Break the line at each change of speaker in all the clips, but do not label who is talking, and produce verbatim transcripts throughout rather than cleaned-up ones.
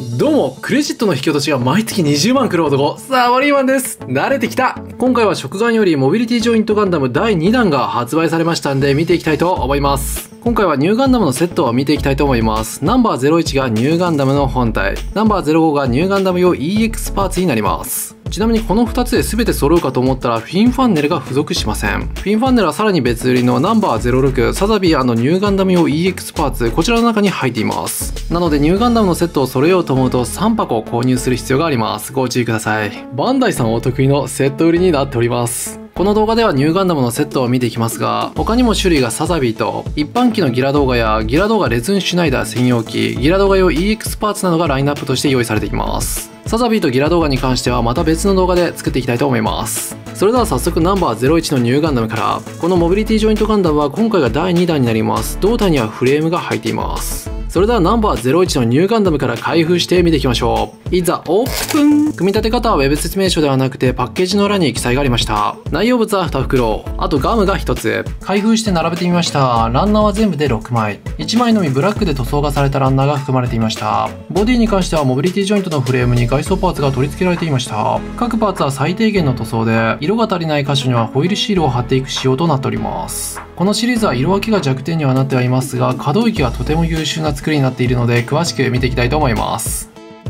どうも、クレジットの引き落としが毎月にじゅうまんくる男、サボリーマンです。慣れてきた。今回は食玩よりモビリティジョイントガンダムだいにだんが発売されましたんで見ていきたいと思います。今回はニューガンダムのセットを見ていきたいと思います。ナンバーゼロいちがニューガンダムの本体、ナンバーゼロごがニューガンダム用 イーエックス パーツになります。ちなみにこのふたつで全て揃うかと思ったらフィンファンネルが付属しません。フィンファンネルはさらに別売りのナンバーゼロろくサザビー&ニューガンダム用 イーエックス パーツ、こちらの中に入っています。なのでニューガンダムのセットを揃えようと思うとさんぱこ購入する必要があります。ご注意ください。バンダイさんお得意のセット売りになっております。この動画ではニューガンダムのセットを見ていきますが、他にも種類がサザビーと一般機のギラ動画やギラ動画レズンシュナイダー専用機、ギラ動画用 イーエックス パーツなどがラインナップとして用意されています。サザビーとギラ動画に関してはまた別の動画で作っていきたいと思います。それでは早速ナンバーゼロいちのニューガンダムから。このモビリティジョイントガンダムは今回がだいにだんになります。胴体にはフレームが入っています。それではナンバーゼロいちのニューガンダムから開封して見ていきましょう。いざオープン。組み立て方はウェブ説明書ではなくてパッケージの裏に記載がありました。内容物はに袋、あとガムがひとつ。開封して並べてみました。ランナーは全部でろくまい。いちまいのみブラックで塗装がされたランナーが含まれていました。ボディに関してはモビリティジョイントのフレームに外装パーツが取り付けられていました。各パーツは最低限の塗装で、色が足りない箇所にはホイールシールを貼っていく仕様となっております。このシリーズは色分けが弱点にはなってはいますが、可動域がとても優秀な作りになっているので詳しく見ていきたいと思います。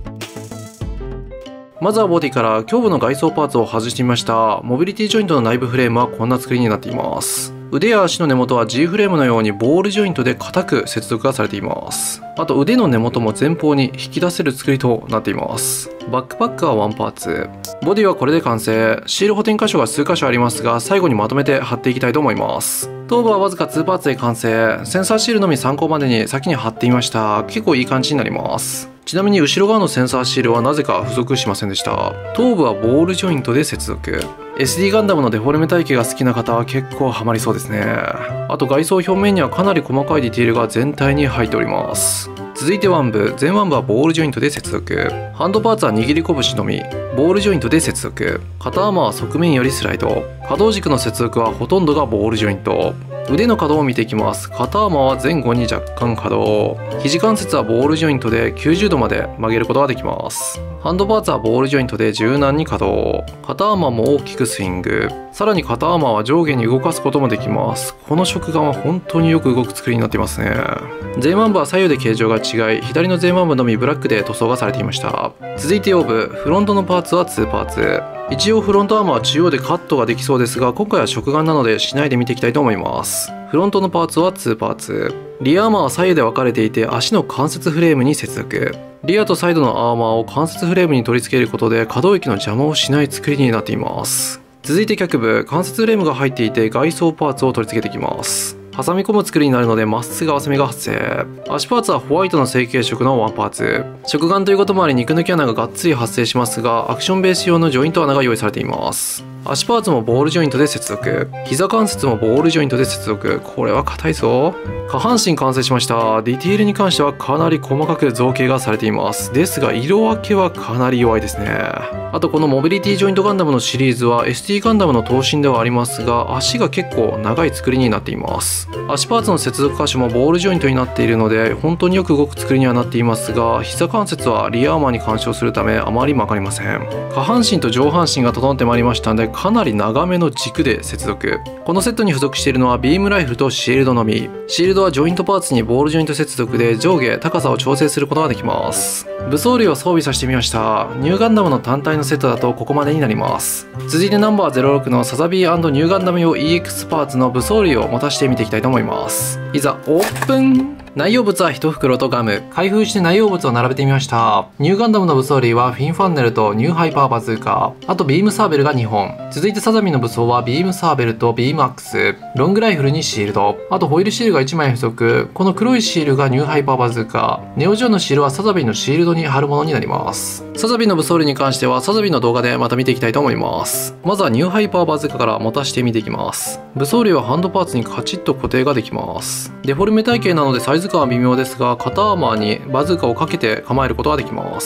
まずはボディから胸部の外装パーツを外してみました。モビリティジョイントの内部フレームはこんな作りになっています。腕や足の根元は G フレームのようにボールジョイントで固く接続がされています。あと腕の根元も前方に引き出せる作りとなっています。バックパックはワンパーツ。ボディはこれで完成。シール補填箇所が数箇所ありますが、最後にまとめて貼っていきたいと思います。頭部はわずかにパーツで完成。センサーシールのみ参考までに先に貼ってみました。結構いい感じになります。ちなみに後ろ側のセンサーシールはなぜか付属しませんでした。頭部はボールジョイントで接続。エスディー ガンダムのデフォルメ体型が好きな方は結構ハマりそうですね。あと外装表面にはかなり細かいディティールが全体に入っております。続いて腕部。前腕部はボールジョイントで接続。ハンドパーツは握り拳のみ。ボールジョイントで接続。肩アーマーは側面よりスライド。可動軸の接続はほとんどがボールジョイント。腕の可動を見ていきます。肩アーマーは前後に若干可動。肘関節はボールジョイントできゅうじゅうどまで曲げることができます。ハンドパーツはボールジョイントで柔軟に可動。肩アーマーも大きくスイング。さらに肩アーマーは上下に動かすこともできます。この食玩は本当によく動く作りになっていますね。前腕部は左右で形状が違い、左の前腕部のみブラックで塗装がされていました。続いて腰部。フロントのパーツはにパーツ。一応フロントアーマーは中央でカットができそうですが、今回は食玩なのでしないで見ていきたいと思います。フロントのパーツはにパーツ。リアアーマーは左右で分かれていて足の関節フレームに接続。リアとサイドのアーマーを関節フレームに取り付けることで可動域の邪魔をしない作りになっています。続いて脚部。関節フレームが入っていて外装パーツを取り付けていきます。挟み込む作りになるのでまっすぐ合わせ目が発生。足パーツはホワイトの成型色のワンパーツ。食玩ということもあり肉抜き穴ががっつり発生しますが、アクションベース用のジョイント穴が用意されています。足パーツもボールジョイントで接続。膝関節もボールジョイントで接続。これは硬いぞ。下半身完成しました。ディティールに関してはかなり細かく造形がされています。ですが色分けはかなり弱いですね。あとこのモビリティジョイントガンダムのシリーズは エスティー ガンダムの頭身ではありますが、足が結構長い作りになっています。足パーツの接続箇所もボールジョイントになっているので本当によく動く作りにはなっていますが、膝関節はリアアーマーに干渉するためあまり曲がりません。下半身と上半身が整ってまいりましたので、かなり長めの軸で接続。このセットに付属しているのはビームライフルとシールドのみ。シールドはジョイントパーツにボールジョイント接続で上下高さを調整することができます。武装類を装備させてみました。ニューガンダムの単体のセットだとここまでになります。続いてナンバーゼロろくのサザビー&ニューガンダム用 イーエックス パーツの武装類を持たせてみていきたいと思います。いざオープン。内容物はいち袋とガム。開封して内容物を並べてみました。ニューガンダムの武装類はフィンファンネルとニューハイパーバズーカ、あとビームサーベルがにほん。続いてサザビーの武装はビームサーベルとビームアックス、ロングライフルにシールド、あとホイールシールがいちまい付属。この黒いシールがニューハイパーバズーカ、ネオジオのシールはサザビーのシールドに貼るものになります。サザビーの武装類に関してはサザビーの動画でまた見ていきたいと思います。まずはニューハイパーバズーカから持たせてみていきます。武装類はハンドパーツにカチッと固定ができます。デフォルメ体型なのでサイズ感は微妙ですが、肩アーマーにバズーカをかけて構えることができます。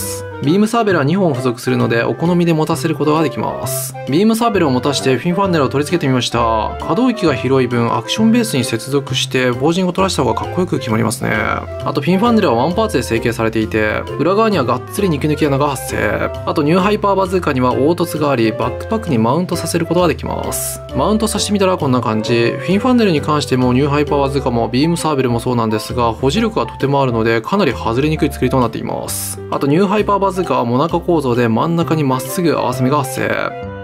ビームサーベルはにほん付属するのでお好みで持たせることができます。ビームサーベルを持たしてフィンファンネルを取り付けてみました。可動域が広い分アクションベースに接続して防塵を取らせた方がかっこよく決まりますね。あとフィンファンネルはワンパーツで成形されていて、裏側にはがっつり肉抜き穴が発生。あとニューハイパーバズーカには凹凸があり、バックパックにマウントさせることができます。マウントさせてみたらこんな感じ。フィンファンネルに関してもニューハイパーバズーカもビームサーベルもそうなんですが、保持力がとてもあるのでかなり外れにくい作りとなっています。あとニューハイパーバズーカはモナカ構造で真ん中にまっすぐ合わせ目が発生。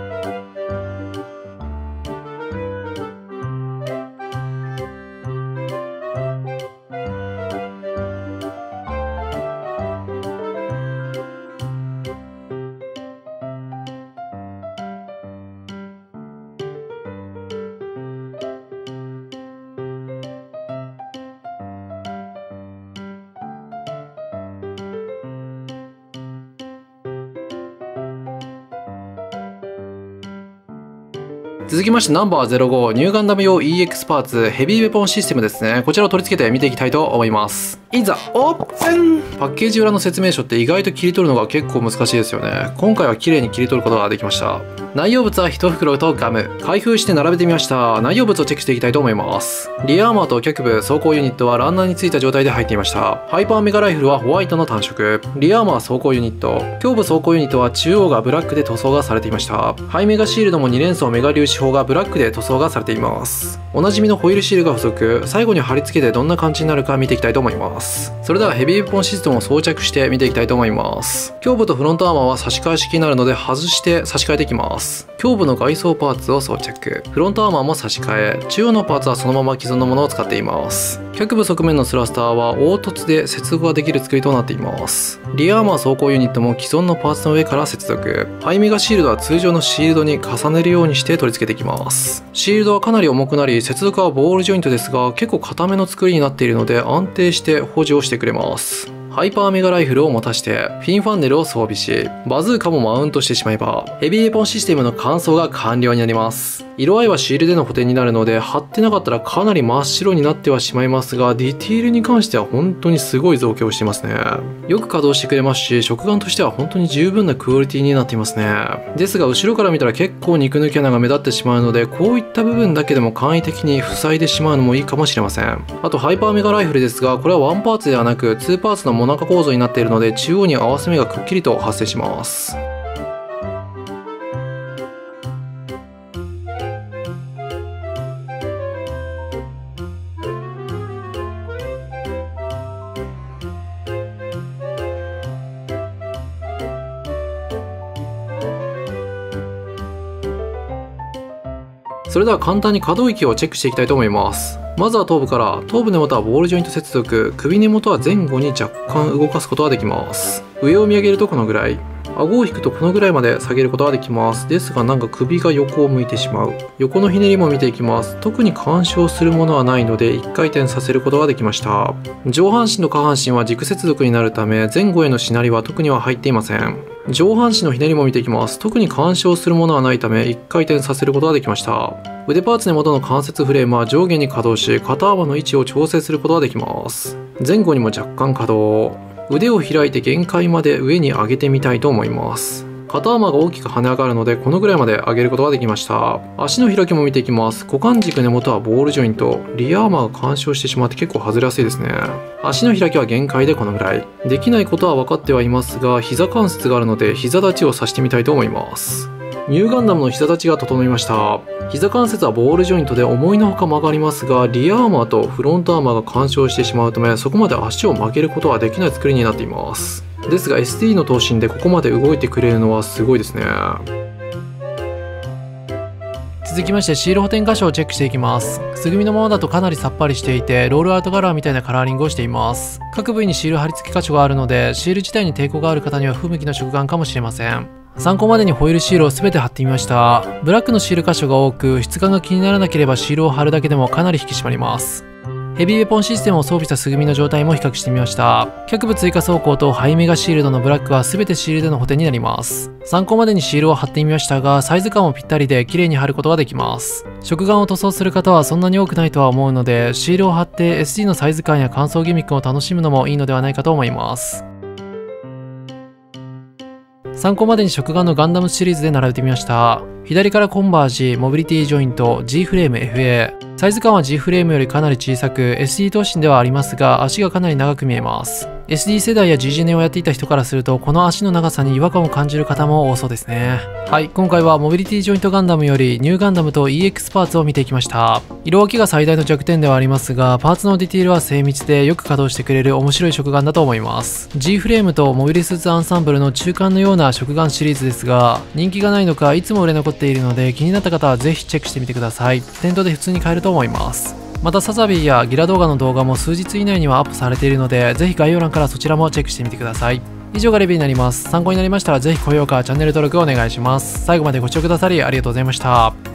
続きましてナンバーゼロご、ニューガンダム用 イーエックス パーツヘビーウェポンシステムですね。こちらを取り付けて見ていきたいと思います。いざオープン。パッケージ裏の説明書って意外と切り取るのが結構難しいですよね。今回は綺麗に切り取ることができました。内容物はひと袋とガム。開封して並べてみました。内容物をチェックしていきたいと思います。リアアーマーと脚部、装甲ユニットはランナーについた状態で入っていました。ハイパーメガライフルはホワイトの単色。リアアーマー装甲ユニット。胸部装甲ユニットは中央がブラックで塗装がされていました。ハイメガシールドもに連装メガ粒子砲がブラックで塗装がされています。おなじみのホイールシールが付属。最後に貼り付けてどんな感じになるか見ていきたいと思います。それではヘビーウェポンシステムを装着して見ていきたいと思います。胸部とフロントアーマーは差し替え式になるので外して差し替えていきます。胸部の外装パーツを装着。フロントアーマーも差し替え。中央のパーツはそのまま既存のものを使っています。脚部側面のスラスターは凹凸で接続ができる作りとなっています。リアアーマー装甲ユニットも既存のパーツの上から接続。ハイメガシールドは通常のシールドに重ねるようにして取り付けていきます。シールドはかなり重くなり、接続はボールジョイントですが結構硬めの作りになっているので安定して保持をしてくれます。ハイパーメガライフルを持たしてフィンファンネルを装備し、バズーカもマウントしてしまえばヘビーウェポンシステムの乾燥が完了になります。色合いはシールでの補填になるので貼ってなかったらかなり真っ白になってはしまいますが、ディティールに関しては本当にすごい造形をしていますね。よく稼働してくれますし、食玩としては本当に十分なクオリティになっていますね。ですが後ろから見たら結構肉抜き穴が目立ってしまうので、こういった部分だけでも簡易的に塞いでしまうのもいいかもしれません。あとハイパーメガライフルですが、これはワンパーツではなくツーパーツのモナカ構造になっているので中央に合わせ目がくっきりと発生します。それでは簡単に可動域をチェックしていきたいと思います。まずは頭部から。頭部根元はボールジョイント接続。首根元は前後に若干動かすことができます。上を見上げるとこのぐらい。顎を引くとこのぐらいまで下げることができます。ですがなんか首が横を向いてしまう。横のひねりも見ていきます。特に干渉するものはないのでいっかい転させることができました。上半身と下半身は軸接続になるため前後へのしなりは特には入っていません。上半身のひねりも見ていきます。特に干渉するものはないためいっかい転させることができました。腕パーツ根元の関節フレームは上下に稼働し、肩幅の位置を調整することができます。前後にも若干稼働。腕を開いて限界まで上に上げてみたいと思います。肩幅が大きく跳ね上がるのでこのぐらいまで上げることができました。足の開きも見ていきます。股間軸根元はボールジョイント。リアアーマーが干渉してしまって結構外れやすいですね。足の開きは限界でこのぐらい。できないことは分かってはいますが、膝関節があるので膝立ちをさしてみたいと思います。ニューガンダムの膝立ちが整いました。膝関節はボールジョイントで思いのほか曲がりますが、リアアーマーとフロントアーマーが干渉してしまうためそこまで足を曲げることはできない作りになっています。ですが エスディー の頭身でここまで動いてくれるのはすごいですね。
続きましてシール補填箇所をチェックしていきます。くすぐみのままだとかなりさっぱりしていてロールアウトカラーみたいなカラーリングをしています。各部位にシール貼り付け箇所があるのでシール自体に抵抗がある方には不向きの食玩かもしれません。参考までにホイールシールを全て貼ってみました。ブラックのシール箇所が多く質感が気にならなければシールを貼るだけでもかなり引き締まります。ヘビーウェポンシステムを装備したすぐみの状態も比較してみました。脚部追加装甲とハイメガシールドのブラックは全てシールでの補填になります。参考までにシールを貼ってみましたがサイズ感もぴったりで綺麗に貼ることができます。食玩を塗装する方はそんなに多くないとは思うのでシールを貼って エスディー のサイズ感や乾燥ギミックを楽しむのもいいのではないかと思います。 参考までに食玩のガンダムシリーズで並べてみました。左からコンバージ、モビリティジョイント、G フレーム エフエー。サイズ感は G フレームよりかなり小さく エスディー 頭身ではありますが、足がかなり長く見えます。エスディー 世代や ジージェネをやっていた人からすると、この足の長さに違和感を感じる方も多そうですね。はい、今回はモビリティジョイントガンダムよりニューガンダムと イーエックス パーツを見ていきました。色分けが最大の弱点ではありますが、パーツのディティールは精密でよく稼働してくれる面白い食玩だと思います。G フレームとモビルスーツアンサンブルの中間のような食玩シリーズですが、人気がないのかいつも売れ残っているので、気になった方はぜひチェックしてみてください。店頭で普通に買えると思います。またサザビーやギラ動画の動画も数日以内にはアップされているので、ぜひ概要欄からそちらもチェックしてみてください。以上がレビューになります。参考になりましたらぜひ高評価、チャンネル登録お願いします。最後までご視聴くださりありがとうございました。